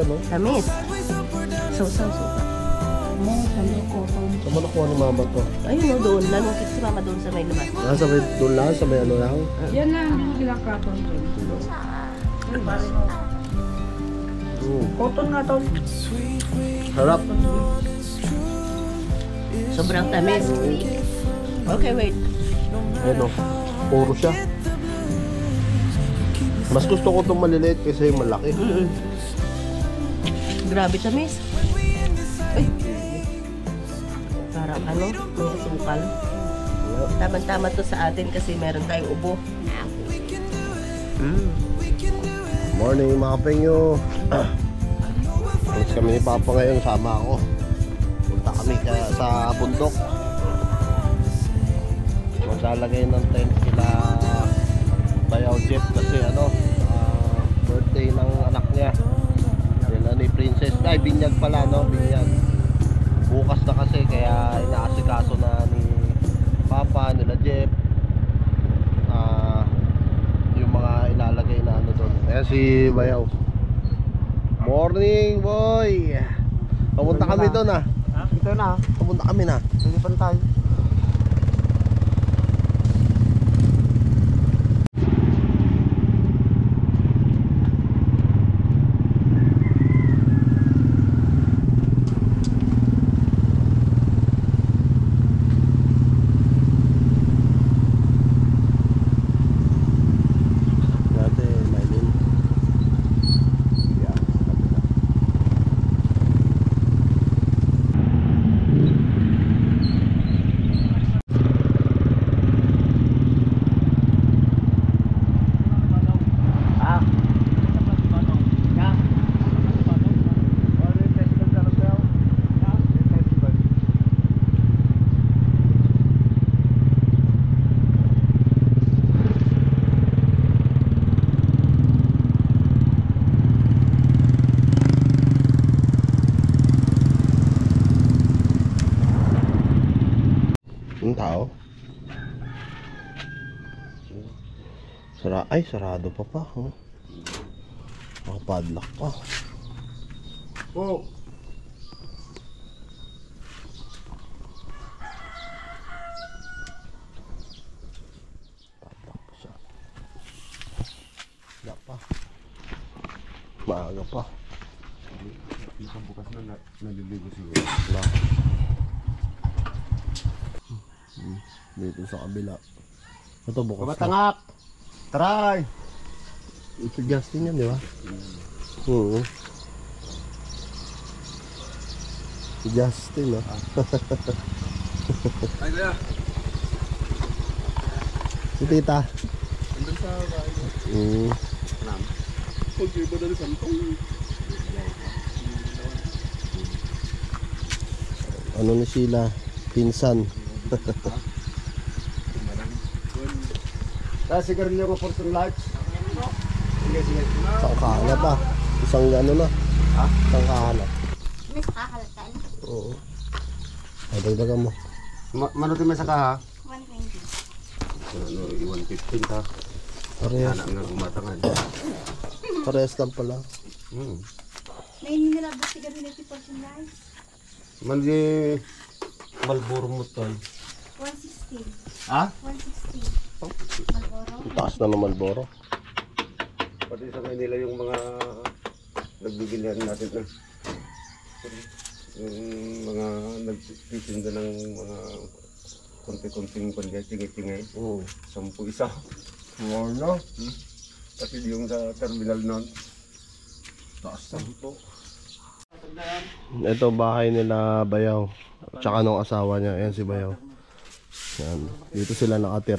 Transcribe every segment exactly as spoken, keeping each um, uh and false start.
no? Tamis. Sausaw, suka. Saan mo nakuha ni mama to? Ayun o, doon. Nanungkit si mama doon sa may labas. Nasa may doon lang, sa may ano lang? Yan lang, kinakapon doon. Mm. Cotton nga to. Harap. Sobrang tamis. Okay, wait. Ano? Puro siya. Mas gusto ko itong maliliit kasi yung malaki. Mm-mm. Grabe tamis. Ay. Parang ano, may asukal. Tama-tama to sa atin kasi meron tayong ubo. Mm. Morning mga penyo. Tapos kami ni Papa ngayon, sama ako. Punta kami kaya sa bundok. Maglalagay ng tent sila Bayaw Jeff kasi ano, uh, birthday ng anak niya. Sila ni Princess. Ay, binyag pala no, binyag. Bukas na kasi kaya inaasikaso na ni Papa, nila Jeff. Ah, uh, yung mga ilalagay na ano doon. Ayan si Bayaw. Morning boy. Pumunta kami doon ah. Ha? Ito na. Pumunta kami na. Sige pantay. Yung tao. Sara ay sarado pa pa. Huh? Nakapadlock pa. Oh. Padlock pa siya. Wala pa. Maaga pa. Isang bukas na naliligo siguro. Wala. Hmm. Dito sa kabila. Ito bukas na. Matangak. Try. Ito Justin yan, di ba? Oo. Si Justin, no? Ay, kuya. Si Tita. Andun sa bahay. Hmm. Nam. Pag-iba na rin santong. Ano ni Sheila? Pinsan. Kaya sigarilyo ko for some lights. Sige, sige. Isang kahanap ah. Isang ano na. Ha? Isang kahanap. Mas kakalatan. Oo. Ay, dagdagan mo. Ma manutin mo sa kaha? one twenty. Ano, one fifteen ka. Parehas. Anak nga gumatangan. Parehas lang pala. Hmm. May nilabot sigarilyo si Fortune Lights. Mandi Malboro mo tol. one sixty. Ha? one sixty. Malboro. Ang taas na ng Malboro. Pati sa Manila yung mga nagbibilihan natin na yung mga nagtitinda ng mga konti-konting pandya, tingay-tingay. Oo. Sampu isa. More no? Hmm? Pati yung sa terminal nun. Taas sampu. Ito bahay nila Bayaw. Tsaka nung asawa niya. Ayan si Bayaw. Yan. Dito sila nakatira.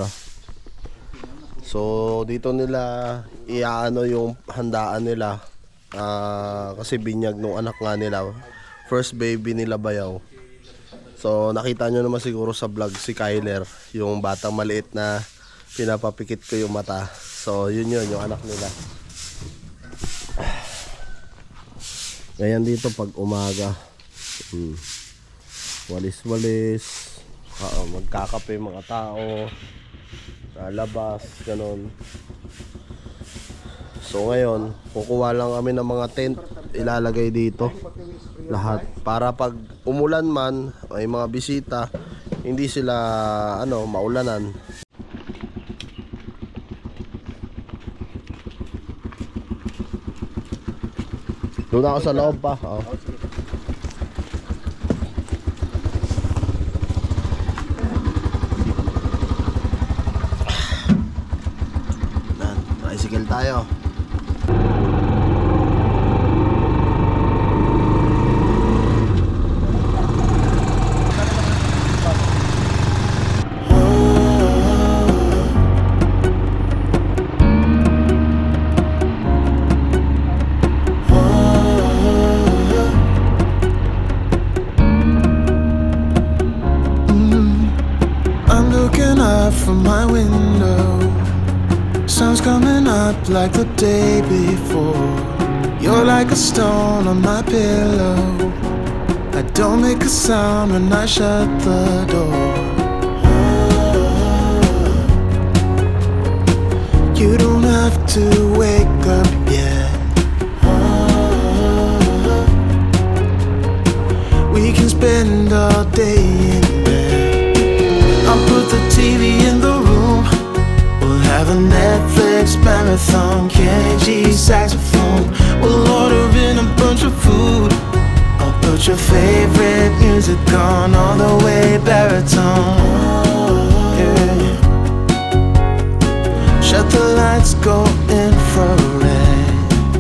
So dito nila iaano yung handaan nila. Uh, kasi binyag nung anak nga nila. First baby nila Bayaw. So nakita nyo naman siguro sa vlog si Kyler. Yung batang maliit na pinapapikit ko yung mata. So yun yun yung anak nila. Ngayon dito pag umaga, hmm, walis-walis, uh, magkakape mga tao, lalabas, ganun. So ngayon, kukuha lang kami ng mga tent. ilalagay dito. Lahat. Para pag umulan man, may mga bisita, hindi sila ano, maulanan. Doon ako sa loob pa. Oh. Yan, tricycle tayo. From my window, sun's coming up like the day before. You're like a stone on my pillow. I don't make a sound when I shut the door. You don't have to wake up yet. We can spend all day in bed. I'll put the T V in the room. We'll have a Netflix marathon, Kenny G saxophone. We'll order in a bunch of food. I'll put your favorite music on all the way baritone. Yeah. Shut the lights, go infrared.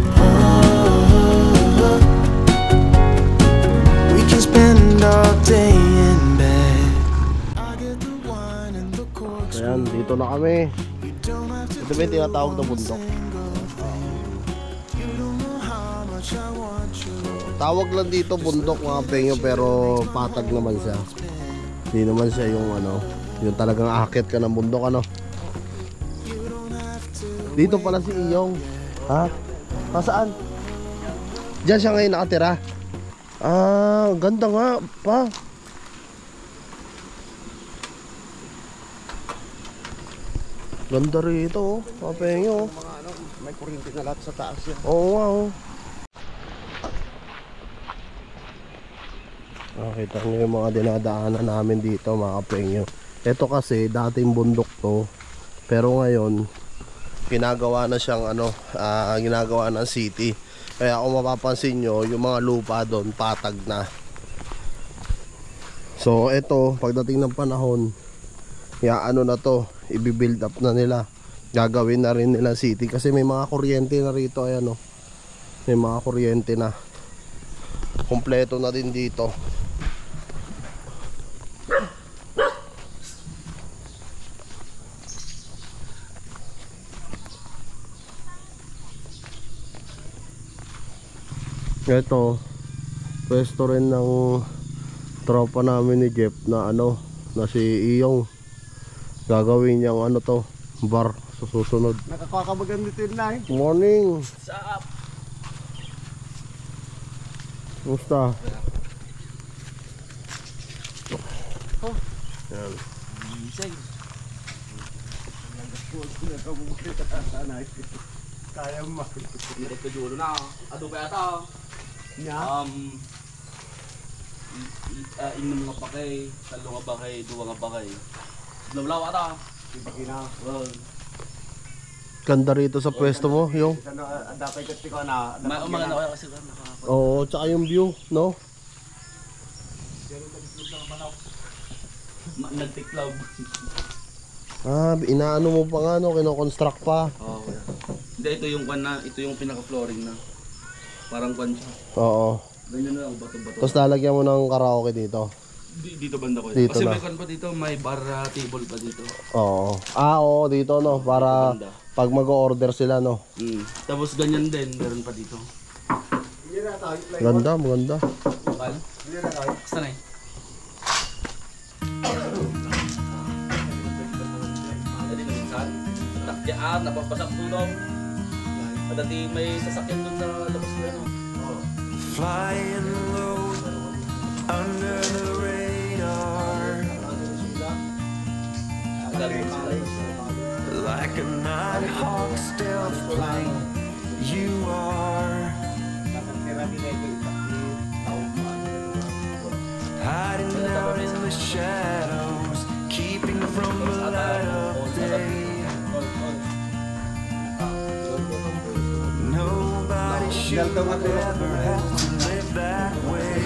We can spend all day in bed. Ayan, dito na kami. Ito ba yung tinatawag na bundok? Tawag lang dito bundok mga pengyo, pero patag naman siya. Hindi naman siya yung ano, yung talagang akit ka ng bundok ano. Dito pala si Iyong. Ha? Nasaan? Diyan siya ngayon nakatira. Ah, ganda nga pa. Ganda rito, oh. Papengyo, oh. Mga ano, may kuryente na lahat sa taas yan. Oo nga, oh. Nakita nyo yung mga dinadaanan namin dito, mga kapengyo. Ito kasi, dating bundok to. Pero ngayon, ginagawa na siyang ano, uh, ginagawa ng city. Kaya kung mapapansin nyo, yung mga lupa doon, patag na. So, ito, pagdating ng panahon, ya ano na to, i-build up na nila, gagawin na rin nila city kasi may mga kuryente na rito. Ayan o, may mga kuryente na, kompleto na din dito. Ito, pwesto rin ng tropa namin ni Jeff na ano, na si Iyong. Gagawin niyang ano to, bar sa susunod. Nakakakabagan dito yun na eh. Morning! What's up? Kumusta? Oh. Yan. Kaya mo. Direkto dulo na. Ado kaya ta. Um inom nga pa kay, talo nga ba kay, duwa nga ba kay. Lawlaw ata. Ibigin na. Well, Ganda rito sa pwesto mo, yung. Ano, dapat kasi ko na. may umaga na kaya kasi kan naka. Oo, tsaka yung view, no? Nagtiklaw. Ah, inaano mo pa nga, no? Kino-construct pa. Oo. Hindi, ito yung kwan na, ito yung pinaka-flooring na. Parang kwan siya. Oo. Ganyan na lang, bato-bato. Tapos lalagyan mo ng karaoke dito. Di- Dito banda ko. Dito Kasi na. may kwan pa dito, may bar uh, table pa dito. Oo. Ah, oo, dito, no? Para Dito banda. pag mag-order sila, no? Mm. Tapos ganyan din, meron pa dito. Ganda, maganda. Bakal? Basta na eh. Dali na minsan. Nakyaan, napapasak tulong. Dati may sasakyan dun sa labas ko yan. Flying low under the radar, like a nighthawk stealth plane. You are Hiding out in the shadows, keeping from the light of day. Nobody should ever have to live that way.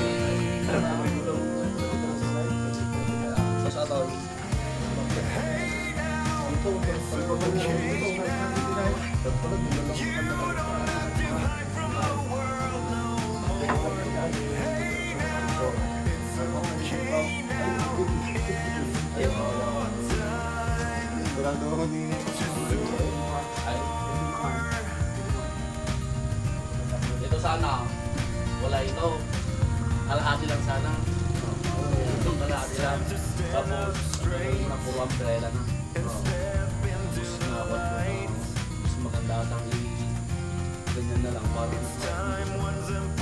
Ito sana, wala ito. Kalahati lang sana. Itong kalahati lang. Tapos, na puro umbrella na. Tapos na ako. Mas maganda atang i- ganyan na lang. Parang